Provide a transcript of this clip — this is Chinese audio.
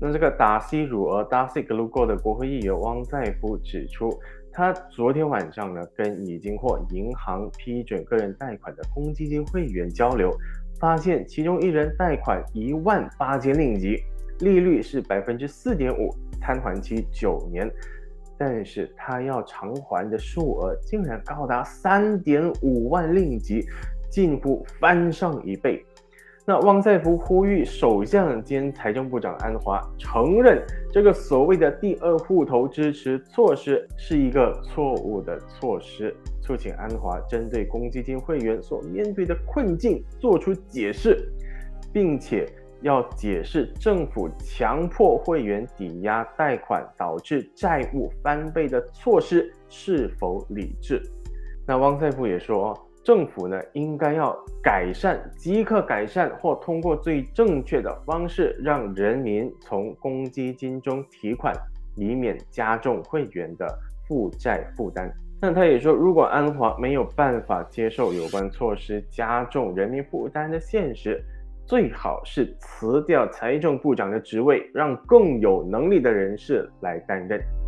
那这个达西鲁尔 Dasik Lugo 的国会议员汪在夫指出，他昨天晚上呢跟已经获银行批准个人贷款的公积金会员交流，发现其中一人贷款18000令吉，利率是 4.5%， 摊还期9年，但是他要偿还的数额竟然高达3.5万令吉，近乎翻上1倍。那汪在夫呼吁首相兼财政部长安华承认这个所谓的第二户头支持措施是一个错误的措施，促请安华针对公积金会员所面对的困境做出解释，并且要解释政府强迫会员抵押贷款导致债务翻倍的措施是否理智。那汪在夫也说，政府呢应该要改善，即刻改善，或通过最正确的方式让人民从公积金中提款，以免加重会员的负债负担。那他也说，如果安华没有办法接受有关措施加重人民负担的现实，最好是辞掉财政部长的职位，让更有能力的人士来担任。